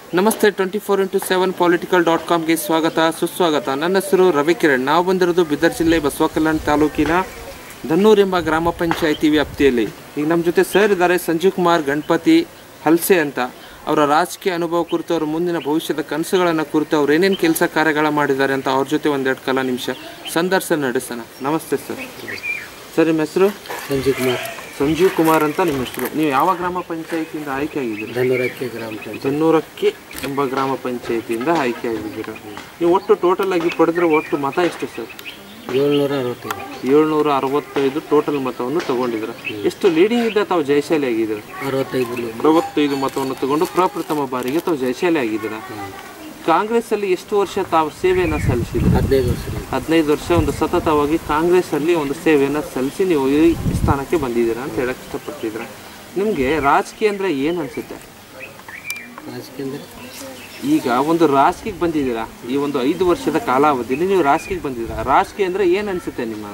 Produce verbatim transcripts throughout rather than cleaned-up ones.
ನಮಸ್ತೆ twenty four into seven political dot ಕಾಮ್ಗೆ ಸ್ವಾಗತ ಸುಸ್ವಾಗತ. ನನ್ನ ಹೆಸರು ರವಿಕಿರಣ್. ನಾವು ಬಂದಿರೋದು ಬೀದರ್ ಜಿಲ್ಲೆ ಬಸವಕಲ್ಯಾಣ ತಾಲೂಕಿನ ದನ್ನೂರು ಎಂಬ ಗ್ರಾಮ ಪಂಚಾಯಿತಿ ವ್ಯಾಪ್ತಿಯಲ್ಲಿ. ಈಗ ನಮ್ಮ ಜೊತೆ ಸರ್ ಇದ್ದಾರೆ, ಸಂಜೀವ್ ಕುಮಾರ್ ಗಣಪತಿ ಹಲ್ಸೆ ಅಂತ. ಅವರ ರಾಜಕೀಯ ಅನುಭವ ಕುರಿತು, ಅವರ ಮುಂದಿನ ಭವಿಷ್ಯದ ಕನಸುಗಳನ್ನು ಕುರಿತು, ಅವ್ರು ಏನೇನು ಕೆಲಸ ಕಾರ್ಯಗಳ ಮಾಡಿದ್ದಾರೆ ಅಂತ ಅವ್ರ ಜೊತೆ ಒಂದೆರಡು ಕಾಲ ನಿಮಿಷ ಸಂದರ್ಶನ ನಡೆಸೋಣ. ನಮಸ್ತೆ ಸರ್. ಸರ್ ನಿಮ್ಮ ಹೆಸರು? ಸಂಜೀವ್ ಕುಮಾರ್. ಸಂಜೀವ್ ಕುಮಾರ್ ಅಂತ ನಿಮ್ಮ ಹೆಸರು. ನೀವು ಯಾವ ಗ್ರಾಮ ಪಂಚಾಯಿತಿಯಿಂದ ಆಯ್ಕೆ ಆಗಿದ್ದೀರಿ? ದನ್ನೂರಕ್ಕೆ ಗ್ರಾಮ ಪಂಚಾಯತ್. ದನ್ನೂರಕ್ಕೆ ಎಂಬ ಗ್ರಾಮ ಪಂಚಾಯಿತಿಯಿಂದ ಆಯ್ಕೆ ಆಗಿದ್ದೀರಾ. ನೀವು ಒಟ್ಟು ಟೋಟಲ್ ಆಗಿ ಪಡೆದ್ರೆ ಒಟ್ಟು ಮತ ಎಷ್ಟು ಸರ್? ಏಳ್ನೂರ ಅರವತ್ತೈದು. ಏಳ್ನೂರ ಅರವತ್ತೈದು ಟೋಟಲ್ ಮತವನ್ನು ತಗೊಂಡಿದ್ರ. ಎಷ್ಟು ಲೀಡಿಂಗ್ ಇದ್ದ ತಾವು ಜಯಶಾಲಿ ಆಗಿದ್ದೀರ? ಅರವತ್ತೈದು ಅರವತ್ತೈದು ಮತವನ್ನು ತಗೊಂಡು ಪ್ರಪ್ರಥಮ ಬಾರಿಗೆ ತಾವು ಜಯಶಾಲಿ ಆಗಿದ್ದೀರಾ. ಕಾಂಗ್ರೆಸ್ ಅಲ್ಲಿ ಎಷ್ಟು ವರ್ಷ ತಾವು ಸೇವೆಯನ್ನು ಸಲ್ಲಿಸಿದ್ರು? ಹದಿನೈದು ವರ್ಷ. ಹದಿನೈದು ವರ್ಷ ಒಂದು ಸತತವಾಗಿ ಕಾಂಗ್ರೆಸ್ ಅಲ್ಲಿ ಒಂದು ಸೇವೆಯನ್ನು ಸಲ್ಲಿಸಿ ನೀವು ಈ ಸ್ಥಾನಕ್ಕೆ ಬಂದಿದ್ದೀರಾ ಅಂತ ಹೇಳಕ್ ಇಷ್ಟಪಡ್ತಿದ್ರ. ನಿಮಗೆ ರಾಜಕೀಯ ಅಂದ್ರೆ ಏನು ಅನ್ಸುತ್ತೆ? ರಾಜಕೀಯ ಅಂದರೆ ಈಗ ಒಂದು ರಾಜಕೀಯಕ್ಕೆ ಬಂದಿದ್ದೀರಾ, ಈ ಒಂದು ಐದು ವರ್ಷದ ಕಾಲಾವಧಿಯಲ್ಲಿ ನೀವು ರಾಜಕೀಯಕ್ಕೆ ಬಂದಿದ್ದೀರಾ. ರಾಜಕೀಯ ಅಂದರೆ ಏನು ಅನಿಸುತ್ತೆ ನಿಮ್ಮ?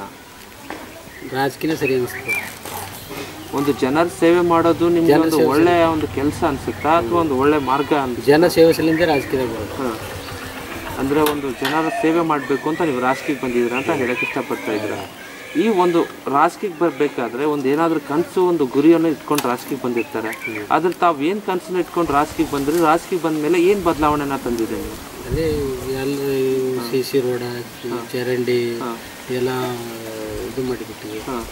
ರಾಜಕೀಯ ಸರಿ ಅನಿಸ್ತದೆ. ಒಂದು ಜನರ ಸೇವೆ ಮಾಡೋದು ನಿಮ್ಗೆ ಒಂದು ಒಳ್ಳೆಯ ಒಂದು ಕೆಲಸ ಅನಿಸುತ್ತಾ ಅಥವಾ ಒಂದು ಒಳ್ಳೆ ಮಾರ್ಗ ಅಂತ? ಜನ ಸೇವೆ ಸಲಿಂದ ರಾಜಕೀಯ ಬರೋದು. ಹಾಂ, ಅಂದರೆ ಒಂದು ಜನರ ಸೇವೆ ಮಾಡಬೇಕು ಅಂತ ನೀವು ರಾಜಕೀಯಕ್ಕೆ ಬಂದಿದ್ದೀರಾ ಅಂತ ಹೇಳಕ್ಕೆ ಇಷ್ಟಪಡ್ತಾ ಇದ್ದೀರಾ. ಈ ಒಂದು ರಾಜಕೀಯಕ್ಕೆ ಬರಬೇಕಾದ್ರೆ ಒಂದು ಏನಾದರೂ ಕನಸು, ಒಂದು ಗುರಿಯನ್ನು ಇಟ್ಕೊಂಡು ರಾಜಕೀಯಕ್ಕೆ ಬಂದಿರ್ತಾರೆ. ಆದ್ರೆ ತಾವು ಏನು ಕನಸನ್ನು ಇಟ್ಕೊಂಡು ರಾಜಕೀಯಕ್ಕೆ ಬಂದ್ರಿ, ರಾಜಕೀಯಕ್ಕೆ ಬಂದ ಮೇಲೆ ಏನು ಬದಲಾವಣೆನ ತಂದಿದೆ ನೀವು? ಅದೇ ಎಲ್ಲ ಸಿ ಸಿ ರೋಡ, ಚರಂಡಿ ಎಲ್ಲ ಇದು ಮಾಡಿಬಿಟ್ಟಿವಿ. ಹಾಂ,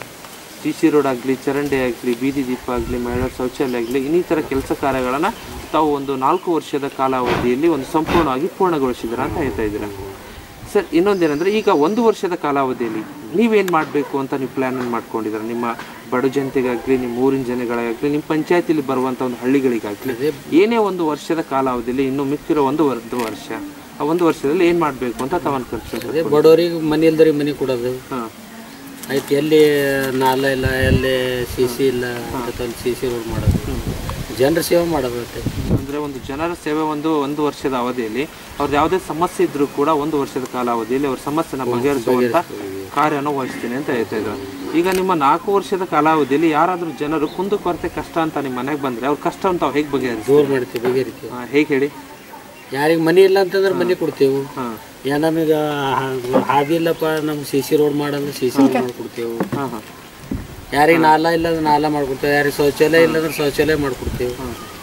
ಸಿ ಸಿ ರೋಡ್ ಆಗಲಿ, ಚರಂಡಿ ಆಗಲಿ, ಬೀದಿ ದೀಪ ಆಗಲಿ, ಮಹಿಳಾ ಶೌಚಾಲಯ ಆಗಲಿ, ಇನ್ನಿತರ ಕೆಲಸ ಕಾರ್ಯಗಳನ್ನು ತಾವು ಒಂದು ನಾಲ್ಕು ವರ್ಷದ ಕಾಲಾವಧಿಯಲ್ಲಿ ಒಂದು ಸಂಪೂರ್ಣವಾಗಿ ಪೂರ್ಣಗೊಳಿಸಿದ್ದೀರಾ ಅಂತ ಹೇಳ್ತಾ ಇದ್ದೀರಾ. ಸರ್, ಇನ್ನೊಂದೇನೆಂದರೆ ಈಗ ಒಂದು ವರ್ಷದ ಕಾಲಾವಧಿಯಲ್ಲಿ ನೀವೇನು ಮಾಡಬೇಕು ಅಂತ ನೀವು ಪ್ಲ್ಯಾನನ್ನು ಮಾಡ್ಕೊಂಡಿದ್ದೀರಾ? ನಿಮ್ಮ ಬಡ ಜನತೆಗಾಗಲಿ, ನಿಮ್ಮ ಊರಿನ ಜನಗಳಿಗಾಗಲಿ, ನಿಮ್ಮ ಪಂಚಾಯತಿಲಿ ಬರುವಂಥ ಒಂದು ಹಳ್ಳಿಗಳಿಗಾಗಲಿ, ಏನೇ ಒಂದು ವರ್ಷದ ಕಾಲಾವಧಿಯಲ್ಲಿ ಇನ್ನೂ ಮಿಕ್ಕಿರೋ ಒಂದು ಒಂದು ವರ್ಷ, ಆ ಒಂದು ವರ್ಷದಲ್ಲಿ ಏನು ಮಾಡಬೇಕು ಅಂತ ತಾವು ಅನ್ಕೊಳ್ತೀವಿ? ಬಡವರಿಗೆ ಮನೆ ಇಲ್ದವ್ರಿಗೆ ಮನೆ ಕೊಡೋದು. ಹಾಂ, ಆಯ್ತು. ಎಲ್ಲಿ ನಾಲ ಇಲ್ಲ, ಎಲ್ಲಿ ಸಿ ಸಿ ಇಲ್ಲ ಅಂತ ಸಿ ಸಿ ರೋಡ್ ಮಾಡೋದು, ಜನರ ಸೇವೆ ಮಾಡೋದು. ಅಂದರೆ ಒಂದು ಜನರ ಸೇವೆ ಒಂದು ಒಂದು ವರ್ಷದ ಅವಧಿಯಲ್ಲಿ ಅವ್ರದ್ದು ಯಾವುದೇ ಸಮಸ್ಯೆ ಇದ್ರೂ ಕೂಡ ಒಂದು ವರ್ಷದ ಕಾಲಾವಧಿಯಲ್ಲಿ ಅವ್ರ ಸಮಸ್ಯೆನ ಬಗೆಹರಿಸುವಂಥ ಕಾರ್ಯನ ವಹಿಸ್ತೀನಿ ಅಂತ ಹೇಳ್ತಾ ಇದ್ರು. ಈಗ ನಿಮ್ಮ ನಾಲ್ಕು ವರ್ಷದ ಕಾಲಾವಧಿಯಲ್ಲಿ ಯಾರಾದರೂ ಜನರು ಕುಂದು ಕೊರತೆ ಕಷ್ಟ ಅಂತ ನಿಮ್ಮ ಮನೆಗೆ ಬಂದರೆ ಅವ್ರ ಕಷ್ಟವನ್ನು ತಾವು ಹೇಗೆ ಬಗೆಹರಿಸಿ? ದೂರ ಮಾಡ್ತೀವಿ, ಬಗೆಹರಿತೀವಿ. ಹಾಂ, ಹೇಗೆ ಹೇಳಿ? ಯಾರಿಗೆ ಮನೆ ಇಲ್ಲ ಅಂತಂದ್ರೆ ಮನೆ ಕೊಡ್ತೇವೆ. ಹಾಂ, ಯಾ ನಮಗೆ ಹಾದಿ ಇಲ್ಲಪ್ಪ, ನಮ್ಗೆ ಸಿ ಸಿ ರೋಡ್ ಮಾಡಂದ್ರೆ ಸಿ ಸಿ ರೋಡ್ ಮಾಡಿಕೊಡ್ತೇವೆ. ಹಾಂ ಹಾಂ ಯಾರಿಗೆ ನಾಲ ಇಲ್ಲ ಅಂದ್ರೆ ನಾಲ ಮಾಡ್ಕೊಡ್ತೇವೆ. ಯಾರಿಗೆ ಶೌಚಾಲಯ ಇಲ್ಲ ಅಂದ್ರೆ ಶೌಚಾಲಯ ಮಾಡಿಕೊಡ್ತೇವೆ.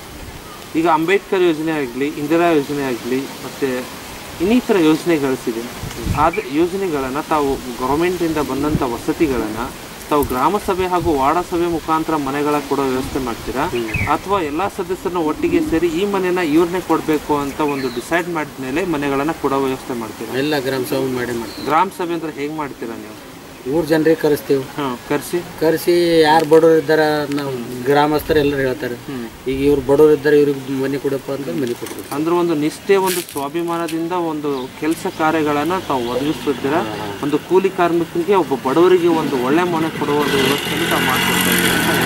ಈಗ ಅಂಬೇಡ್ಕರ್ ಯೋಜನೆ ಆಗಲಿ, ಇಂದಿರಾ ಯೋಜನೆ ಆಗಲಿ, ಮತ್ತು ಇನ್ನಿತರ ಯೋಜನೆಗಳಿಸಿದೆ. ಆದ ಯೋಜನೆಗಳನ್ನು ತಾವು ಗೌರ್ಮೆಂಟಿಂದ ಬಂದಂಥ ವಸತಿಗಳನ್ನು ತಾವು ಗ್ರಾಮ ಸಭೆ ಹಾಗೂ ವಾರ್ಡ ಸಭೆ ಮುಖಾಂತರ ಮನೆಗಳ ಕೊಡೋ ವ್ಯವಸ್ಥೆ ಮಾಡ್ತೀರಾ, ಅಥವಾ ಎಲ್ಲ ಸದಸ್ಯರನ್ನ ಒಟ್ಟಿಗೆ ಸೇರಿ ಈ ಮನೆನ ಇವ್ರನ್ನೇ ಕೊಡಬೇಕು ಅಂತ ಒಂದು ಡಿಸೈಡ್ ಮಾಡಿದ ಮೇಲೆ ಮನೆಗಳನ್ನು ಕೊಡೋ ವ್ಯವಸ್ಥೆ ಮಾಡ್ತೀರಾ? ಎಲ್ಲ ಗ್ರಾಮ ಸಭೆ ಮಾಡಿ ಮಾಡ್ತೀವಿ. ಗ್ರಾಮ ಸಭೆ ಅಂದ್ರೆ ಹೇಗೆ ಮಾಡ್ತೀರಾ ನೀವು? ಊರು ಜನರಿಗೆ ಕರೆಸ್ತೇವೆ. ಹಾಂ, ಕರೆಸಿ ಕರೆಸಿ ಯಾರು ಬಡವರು ಇದ್ದಾರೆ ನಾವು ಗ್ರಾಮಸ್ಥರು ಎಲ್ಲರೂ ಹೇಳ್ತಾರೆ, ಈಗ ಇವ್ರು ಬಡವರು ಇದ್ದಾರೆ, ಇವ್ರಿಗೆ ಮನೆ ಕೊಡಪ್ಪ ಅಂತ ಮನೆ ಕೊಡ್ಬೇಕು. ಅಂದ್ರೆ ಒಂದು ನಿಷ್ಠೆ, ಒಂದು ಸ್ವಾಭಿಮಾನದಿಂದ ಒಂದು ಕೆಲಸ ಕಾರ್ಯಗಳನ್ನು ತಾವು ಒದಗಿಸ್ತಿದ್ದೀರಾ. ಒಂದು ಕೂಲಿ ಕಾರ್ಮಿಕರಿಗೆ, ಒಬ್ಬ ಬಡವರಿಗೆ ಒಂದು ಒಳ್ಳೆ ಮನೆ ಕೊಡುವ ಒಂದು ವ್ಯವಸ್ಥೆಯನ್ನು ತಾವು ಮಾಡ್ಕೊಡ್ತಾ ಇದ್ದೀರಾ.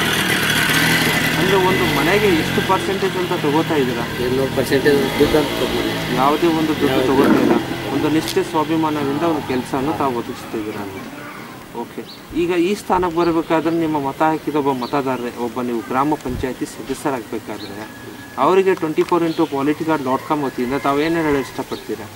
ಅಂದರೆ ಒಂದು ಮನೆಗೆ ಎಷ್ಟು ಪರ್ಸೆಂಟೇಜ್ ಅಂತ ತಗೋತಾ ಇದ್ದೀರಾ? ಇನ್ನೂರು ಪರ್ಸೆಂಟೇಜ್ ದುಡ್ಡು ಅಂತ ತಗೊಂಡು ಯಾವುದೇ ಒಂದು ದುಡ್ಡು ತಗೋತಾ ಇಲ್ಲ. ಒಂದು ನಿಷ್ಠೆ ಸ್ವಾಭಿಮಾನದಿಂದ ಒಂದು ಕೆಲಸವನ್ನು ತಾವು ಒದಗಿಸ್ತಿದ್ದೀರಾ. ಓಕೆ, ಈಗ ಈ ಸ್ಥಾನಕ್ಕೆ ಬರಬೇಕಾದ್ರೆ ನಿಮ್ಮ ಮತ ಹಾಕಿದ ಒಬ್ಬ ಮತದಾರರೇ, ಒಬ್ಬ ನೀವು ಗ್ರಾಮ ಪಂಚಾಯತಿ ಸದಸ್ಯರಾಗಬೇಕಾದ್ರೆ ಅವರಿಗೆ twenty four into political dot com ವತಿಯಿಂದ ತಾವು ಏನು ಹೇಳಲು ಇಷ್ಟಪಡ್ತೀರಾ?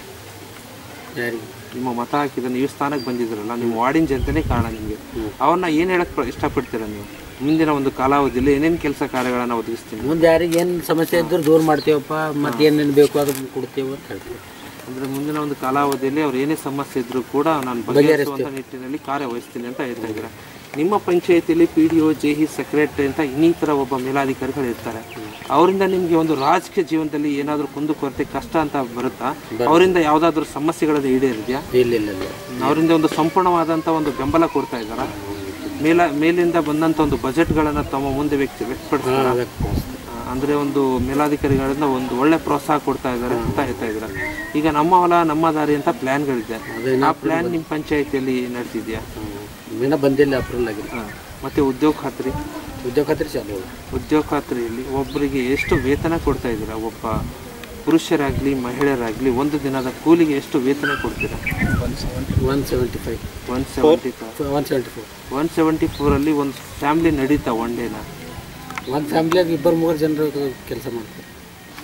ಯಾರಿಗೆ ನಿಮ್ಮ ಮತ ಹಾಕಿದ ನೀವು ಸ್ಥಾನಕ್ಕೆ ಬಂದಿದ್ದೀರಲ್ಲ, ನಿಮ್ಮ ವಾರ್ಡಿನ ಜನತೆನೇ ಕಾರಣ ನಿಮಗೆ, ಅವ್ರನ್ನ ಏನು ಹೇಳಕ್ಕೆ ಇಷ್ಟಪಡ್ತೀರಾ ನೀವು? ಮುಂದಿನ ಒಂದು ಕಾಲಾವಧಿಯಲ್ಲಿ ಏನೇನು ಕೆಲಸ ಕಾರ್ಯಗಳನ್ನು ಒದಗಿಸ್ತೀನಿ, ಮುಂದೆ ಯಾರಿಗೆ ಏನು ಸಮಸ್ಯೆ ಇದ್ದರೂ ದೂರ ಮಾಡ್ತೇವಪ್ಪ, ಮತ್ತೆ ಏನೇನು ಬೇಕು ಅದನ್ನು ಕೊಡ್ತೇವೆ ಅಂತ ಹೇಳ್ತೀವಿ. ಅಂದರೆ ಮುಂದಿನ ಒಂದು ಕಾಲಾವಧಿಯಲ್ಲಿ ಅವ್ರು ಏನೇ ಸಮಸ್ಯೆ ಇದ್ದರೂ ಕೂಡ ನಾನು ಬಗೆಹರಿಸುವಂಥ ನಿಟ್ಟಿನಲ್ಲಿ ಕಾರ್ಯವಹಿಸ್ತೀನಿ ಅಂತ ಹೇಳ್ತಾ ಇದ್ದೀರಾ. ನಿಮ್ಮ ಪಂಚಾಯತಿಯಲ್ಲಿ P D O, J E, secretary ಅಂತ ಇನ್ನಿತರ ಒಬ್ಬ ಮೇಲಾಧಿಕಾರಿಗಳು ಇರ್ತಾರೆ. ಅವರಿಂದ ನಿಮಗೆ ಒಂದು ರಾಜಕೀಯ ಜೀವನದಲ್ಲಿ ಏನಾದರೂ ಕುಂದು ಕೊರತೆ ಕಷ್ಟ ಅಂತ ಬರುತ್ತಾ? ಅವರಿಂದ ಯಾವುದಾದ್ರೂ ಸಮಸ್ಯೆಗಳನ್ನು ಈಡೇರಿದೆಯಾ? ಇಲ್ಲ ಇಲ್ಲ ಇಲ್ಲ. ಅವರಿಂದ ಒಂದು ಸಂಪೂರ್ಣವಾದಂಥ ಒಂದು ಬೆಂಬಲ ಕೊಡ್ತಾ ಇದ್ದಾರಾ? ಮೇಲ ಮೇಲಿಂದ ಬಂದಂಥ ಒಂದು ಬಜೆಟ್ಗಳನ್ನು ತಮ್ಮ ಮುಂದೆ ವ್ಯಕ್ತಿ ವ್ಯಕ್ತಪಡಿಸ್ತಾರೆ. ಅಂದರೆ ಒಂದು ಮೇಲಾಧಿಕಾರಿಗಳಿಂದ ಒಂದು ಒಳ್ಳೆ ಪ್ರೋತ್ಸಾಹ ಕೊಡ್ತಾ ಇದ್ದಾರೆ ಅಂತ ಹೇಳ್ತಾ ಇದ್ದಾರೆ. ಈಗ ನಮ್ಮ ಹೊಲ ನಮ್ಮ ದಾರಿ ಅಂತ ಪ್ಲ್ಯಾನ್ಗಳಿದೆ. ಆ ಪ್ಲ್ಯಾನ್ ನಿಮ್ಮ ಪಂಚಾಯತಿಯಲ್ಲಿ ನಡೆದಿದೆಯಾ? ಇನ್ನೂ ಬಂದಿಲ್ಲ, ಅಪ್ರೂವಲ್ ಆಗಿದೆ. ಹಾಂ, ಮತ್ತು ಉದ್ಯೋಗ ಖಾತ್ರಿ ಉದ್ಯೋಗ ಖಾತ್ರಿ ಚಾಲು. ಉದ್ಯೋಗ ಖಾತ್ರಿಯಲ್ಲಿ ಒಬ್ಬರಿಗೆ ಎಷ್ಟು ವೇತನ ಕೊಡ್ತಾ ಇದ್ದೀರಾ? ಒಬ್ಬ ಪುರುಷರಾಗಲಿ ಮಹಿಳೆಯರಾಗಲಿ ಒಂದು ದಿನದ ಕೂಲಿಗೆ ಎಷ್ಟು ವೇತನ ಕೊಡ್ತೀರಾ? One seventy five one seventy five one seventy four one seventy ಫೋರಲ್ಲಿ ಒಂದು ಫ್ಯಾಮಿಲಿ ನಡೀತಾ ಒನ್ ಡೇನ? ಒಂದು ಫ್ಯಾಮಿಲಿಯಾಗ ಇಬ್ಬರು ಮೂರು ಜನರು ಕೆಲಸ ಮಾಡ್ತಾರೆ.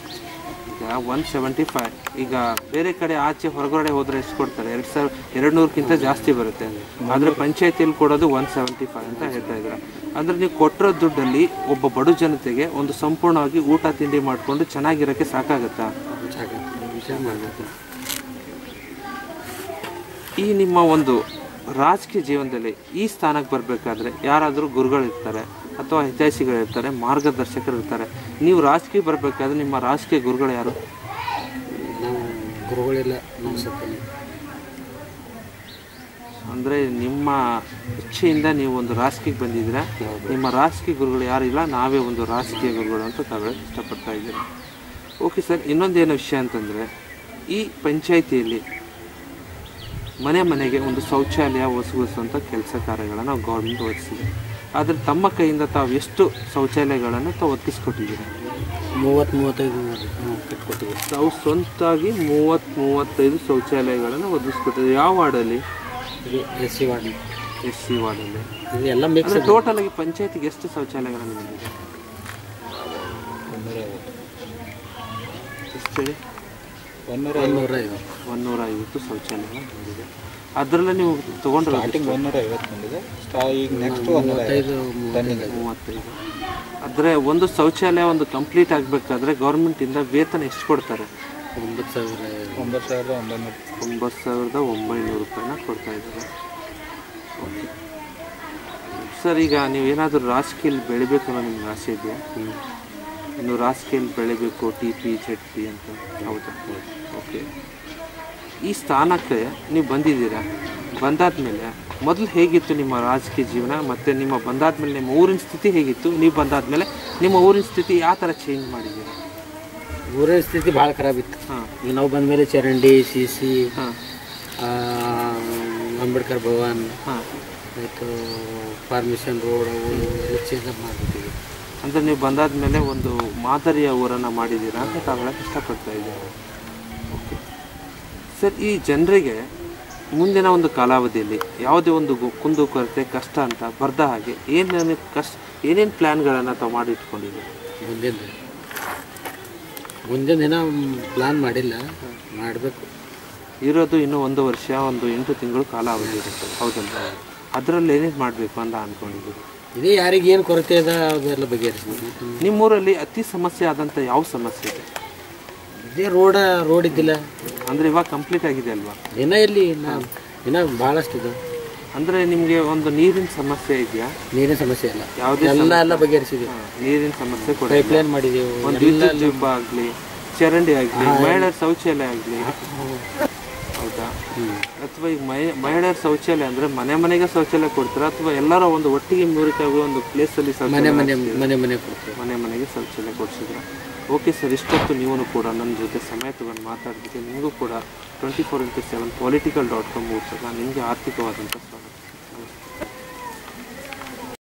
ಈಗ ಒನ್ ಸೆವೆಂಟಿ ಫೈವ್ ಈಗ ಬೇರೆ ಕಡೆ ಆಚೆ ಹೊರಗಡೆ ಹೋದರೆ ಎಷ್ಟು ಕೊಡ್ತಾರೆ? ಎರಡು ಸಾವಿರ ಎರಡು ನೂರಕ್ಕಿಂತ ಜಾಸ್ತಿ ಬರುತ್ತೆ. ಆದರೆ ಪಂಚಾಯತಿಯಲ್ಲಿ ಕೊಡೋದು ಒನ್ ಸೆವೆಂಟಿ ಫೈವ್ ಅಂತ ಹೇಳ್ತಾ ಇದ್ದಾರೆ. ಅಂದರೆ ನೀವು ಕೊಟ್ಟಿರೋ ದುಡ್ಡಲ್ಲಿ ಒಬ್ಬ ಬಡ ಜನತೆಗೆ ಒಂದು ಸಂಪೂರ್ಣವಾಗಿ ಊಟ ತಿಂಡಿ ಮಾಡಿಕೊಂಡು ಚೆನ್ನಾಗಿರೋಕ್ಕೆ ಸಾಕಾಗುತ್ತಾ? ಆಗುತ್ತೆ. ಈ ನಿಮ್ಮ ಒಂದು ರಾಜಕೀಯ ಜೀವನದಲ್ಲಿ ಈ ಸ್ಥಾನಕ್ಕೆ ಬರಬೇಕಾದ್ರೆ ಯಾರಾದರೂ ಗುರುಗಳಿರ್ತಾರೆ ಅಥವಾ ಹಿತೈಷಿಗಳಿರ್ತಾರೆ, ಮಾರ್ಗದರ್ಶಕರು ಇರ್ತಾರೆ. ನೀವು ರಾಜಕೀಯ ಬರಬೇಕಾದ್ರೆ ನಿಮ್ಮ ರಾಜಕೀಯ ಗುರುಗಳು ಯಾರು? ನಾವು ಗುರುಗಳೆಲ್ಲ ಅಂದರೆ ನಿಮ್ಮ ಇಚ್ಛೆಯಿಂದ ನೀವು ಒಂದು ರಾಜಕೀಯಕ್ಕೆ ಬಂದಿದ್ದೀರಾ. ನಿಮ್ಮ ರಾಜಕೀಯ ಗುರುಗಳು ಯಾರಿಲ್ಲ, ನಾವೇ ಒಂದು ರಾಜಕೀಯ ಗುರುಗಳು ಅಂತ ತಾವೇ ಇಷ್ಟಪಡ್ತಾ ಇದ್ದೀರಾ. ಓಕೆ ಸರ್, ಇನ್ನೊಂದೇನು ವಿಷಯ ಅಂತಂದರೆ ಈ ಪಂಚಾಯಿತಿಯಲ್ಲಿ ಮನೆ ಮನೆಗೆ ಒಂದು ಶೌಚಾಲಯ ಒದಗಿಸುವಂಥ ಕೆಲಸ ಕಾರ್ಯಗಳನ್ನು ಗೌರ್ಮೆಂಟ್ ಒದಗಿಸಿದೆ. ಆದರೆ ತಮ್ಮ ಕೈಯಿಂದ ತಾವು ಎಷ್ಟು ಶೌಚಾಲಯಗಳನ್ನು ತಾವು ಒದಗಿಸ್ಕೊಟ್ಟಿದ್ದೀರಾ? ಮೂವತ್ತು ಮೂವತ್ತೈದು ಕಟ್ಕೊಟ್ಟಿದ್ದೀವಿ. ತಾವು ಸ್ವಂತಾಗಿ ಮೂವತ್ತು ಮೂವತ್ತೈದು ಶೌಚಾಲಯಗಳನ್ನು ಒದಗಿಸ್ಕೊಟ್ಟಿದ್ದೀವಿ. ಯಾವ ವಾರ್ಡಲ್ಲಿ? ಇದು S C ward. S C ವಾರ್ಡಲ್ಲಿ ಇದು ಎಲ್ಲ ಮಿಕ್ಸ್. ಟೋಟಲ್ ಆಗಿ ಪಂಚಾಯತಿಗೆ ಎಷ್ಟು ಶೌಚಾಲಯಗಳನ್ನು ಬಂದಿದೆ? ಎಷ್ಟು ಹೇಳಿ? ಒನ್ನೂರ ಒನ್ನೂರ ಐವತ್ತು ಒನ್ನೂರ ಐವತ್ತು ಶೌಚಾಲಯ ಬಂದಿದೆ. ಅದರಲ್ಲೇ ನೀವು ತೊಗೊಂಡ್ರೆ ಒನ್ನೂರ ಐವತ್ತು ಬಂದಿದೆ. ಈಗ ನೆಕ್ಸ್ಟ್ ಮೂವತ್ತೈದು ಮೂವತ್ತೈದು. ಆದರೆ ಒಂದು ಶೌಚಾಲಯ ಒಂದು ಕಂಪ್ಲೀಟ್ ಆಗಬೇಕಾದ್ರೆ ಗೌರ್ಮೆಂಟಿಂದ ವೇತನ ಎಷ್ಟು ಕೊಡ್ತಾರೆ? ಒಂಬತ್ತು ಸಾವಿರ ಒಂಬತ್ತು ಸಾವಿರದ ಒಂಬೈನೂರು ಒಂಬತ್ತು ಸಾವಿರದ ಒಂಬೈನೂರು ರೂಪಾಯಿನ ಕೊಡ್ತಾ ಇದ್ದಾರೆ. ಓಕೆ ಸರ್, ಈಗ ನೀವು ಏನಾದರೂ ರಾಜಕೀಯಲ್ಲಿ ಬೆಳಿಬೇಕು ಅನ್ನೋ ನಿಮ್ಗೆ ಆಸೆ ಇದೆಯಾ? ಇನ್ನು ರಾಜಕೀಯಲ್ಲಿ ಬೆಳಿಬೇಕು, ಟಿ ಪಿ ಜೆಡ್ ಪಿ ಅಂತ. ಹೌದಾ? ಓಕೆ. ಈ ಸ್ಥಾನಕ್ಕೆ ನೀವು ಬಂದಿದ್ದೀರಾ. ಬಂದಾದ್ಮೇಲೆ ಮೊದಲು ಹೇಗಿತ್ತು ನಿಮ್ಮ ರಾಜಕೀಯ ಜೀವನ, ಮತ್ತು ನಿಮ್ಮ ಬಂದಾದ್ಮೇಲೆ ನಿಮ್ಮ ಊರಿನ ಸ್ಥಿತಿ ಹೇಗಿತ್ತು? ನೀವು ಬಂದಾದ್ಮೇಲೆ ನಿಮ್ಮ ಊರಿನ ಸ್ಥಿತಿ ಯಾವ ಥರ ಚೇಂಜ್ ಮಾಡಿದ್ದೀರಾ? ಊರಿನ ಸ್ಥಿತಿ ಭಾಳ ಖರಾಬಿತ್ತು. ಹಾಂ. ಈಗ ನಾವು ಬಂದಮೇಲೆ ಚರಂಡಿ, ಸಿ ಸಿ, ಹಾಂ, ಅಂಬೇಡ್ಕರ್ ಭವನ್, ಹಾಂ, ಆಯಿತು ಫಾರ್ಮೇಷನ್ ರೋಡ್, ಅವು ಎಲ್ಲ ಚೇಂಜ್ ಮಾಡಿಬಿಟ್ಟಿವಿ. ಅಂದರೆ ನೀವು ಬಂದಾದ್ಮೇಲೆ ಒಂದು ಮಾದರಿಯ ಊರನ್ನು ಮಾಡಿದ್ದೀರಾ ಅಂತ ತಾವು ಹೇಳಕ್ಕೆ ಇಷ್ಟಪಡ್ತಾ ಇದ್ದೀರಾ. ಓಕೆ ಸರ್, ಈ ಜನರಿಗೆ ಮುಂದಿನ ಒಂದು ಕಾಲಾವಧಿಯಲ್ಲಿ ಯಾವುದೇ ಒಂದು ಕುಂದು ಕೊರತೆ ಕಷ್ಟ ಅಂತ ಬರ್ದ ಹಾಗೆ ಏನೇನು ಕಷ್ಟ ಏನೇನು ಪ್ಲ್ಯಾನ್ಗಳನ್ನು ತಾವು ಮಾಡಿ ಇಟ್ಕೊಂಡಿದ್ದೀರಿ? ಮುಂದಿನ ಮುಂದಿನ ದಿನ ಪ್ಲ್ಯಾನ್ ಮಾಡಿಲ್ಲ, ಮಾಡಬೇಕು. ಇರೋದು ಇನ್ನೂ ಒಂದು ವರ್ಷ, ಒಂದು ಎಂಟು ತಿಂಗಳು ಕಾಲಾವಧಿ ಇರುತ್ತೆ, ಹೌದಲ್ಲ? ಅದರಲ್ಲಿ ಏನೇನು ಮಾಡಬೇಕು ಅಂತ ಅಂದ್ಕೊಂಡಿದ್ದೀರಿ? ಇದೇ ಯಾರಿಗೆ ಏನು ಕೊರತೆ ಅದ ಅದೆಲ್ಲ ಬಗೆಹರಿಸ್ಬೋದು. ನಿಮ್ಮೂರಲ್ಲಿ ಅತಿ ಸಮಸ್ಯೆ ಆದಂಥ ಯಾವ ಸಮಸ್ಯೆ ಇದೆ? ಇದೇ ರೋಡ ರೋಡ್ ಇದ್ದಿಲ್ಲ. ಅಂದರೆ ಇವಾಗ ಕಂಪ್ಲೀಟ್ ಆಗಿದೆ ಅಲ್ವಾ? ದಿನ ಇಲ್ಲಿ ಇನ್ನೂ ಭಾಳಷ್ಟು ಇದು. ಅಂದರೆ ನಿಮಗೆ ಒಂದು ನೀರಿನ ಸಮಸ್ಯೆ ಇದೆಯಾ? ನೀರಿನ ಸಮಸ್ಯೆ ಇಲ್ಲ, ಯಾವುದೇ ಎಲ್ಲ ಎಲ್ಲ ಬಗೆಹರಿಸಿದ್ದೀವಿ. ನೀರಿನ ಸಮಸ್ಯೆ ಕೂಡ ಪೈಪ್ ಲೈನ್ ಮಾಡಿದ್ದೀವಿ. ಒಂದು ವಿದ್ಯುತ್ ದೀಪ ಆಗಲಿ, ಚರಂಡಿ ಆಗಲಿ, ಮಹಿಳೆಯರ ಶೌಚಾಲಯ ಆಗಲಿ, ಹೌದಾ? ಅಥವಾ ಈಗ ಮಹಿ ಮಹಿಳೆಯರ ಶೌಚಾಲಯ ಅಂದರೆ ಮನೆ ಮನೆಗೆ ಶೌಚಾಲಯ ಕೊಡ್ತಾರೆ ಅಥವಾ ಎಲ್ಲರೂ ಒಂದು ಒಟ್ಟಿಗೆ ಮೂರಿಕಾಗುವ ಒಂದು ಪ್ಲೇಸಲ್ಲಿ ಮನೆ ಮನೆ ಮನೆ ಮನೆ ಕೊಡ್ತೀವಿ, ಮನೆ ಮನೆಗೆ ಶೌಚಾಲಯ ಕೊಡಿಸಿದ್ರೆ? ಓಕೆ ಸರ್, ಇಷ್ಟೊತ್ತು ನೀವು ಕೂಡ ನನ್ನ ಜೊತೆ ಸಮಯ ತಗೊಂಡು ಮಾತಾಡೋದಕ್ಕೆ ನಿಮಗೂ ಕೂಡ twenty four into seven political dot com ಮೂಲಕ ನಿಮಗೆ ಆರ್ಥಿಕವಾದಂಥ